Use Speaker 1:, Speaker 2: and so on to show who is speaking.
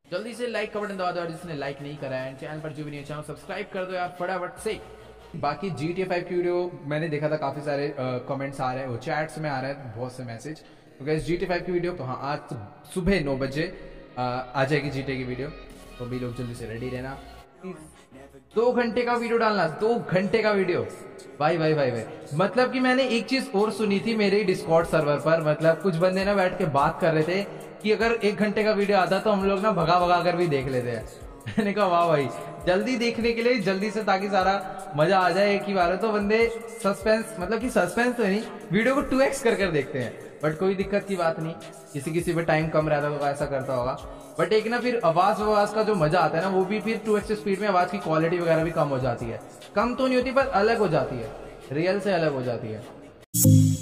Speaker 1: जल्दी से लाइक का बटन दबा दो और जिसने लाइक नहीं करा है चैनल पर जो भी नहीं चैनल सब्सक्राइब कर दो यार फटाफट से। बाकी GTA 5 की वीडियो मैंने देखा था, काफी सारे कमेंट्स आ रहे हैं, वो चैट्स में आ रहे हैं बहुत से मैसेज। तो गाइस GTA 5 की वीडियो तो हाँ आज सुबह 9 बजे आ जाएगी GTA की वीडियो, तो भी लोग जल्दी से रेडी रहना। 2 घंटे का वीडियो डालना, 2 घंटे का वीडियो भाई भाई भाई भाई। मतलब कि मैंने एक चीज और सुनी थी मेरे डिस्कॉर्ड सर्वर पर, मतलब कुछ बंदे ना बैठ के बात कर रहे थे कि अगर 1 घंटे का वीडियो आता तो हम लोग ना भगा भगा कर भी देख लेते हैं। मैंने कहा वाह भाई, जल्दी देखने के लिए जल्दी से, ताकि सारा मजा आ जाए एक ही बार। तो बंदे सस्पेंस, मतलब कि सस्पेंस तो नहीं, वीडियो को 2x कर देखते हैं। बट कोई दिक्कत की बात नहीं, किसी पे टाइम कम रहता तो ऐसा करता होगा। बट एक ना फिर आवाज का जो मजा आता है ना, वो भी फिर 2x स्पीड में आवाज की क्वालिटी वगैरह भी कम हो जाती है। कम तो नहीं होती पर अलग हो जाती है, रियल से अलग हो जाती है।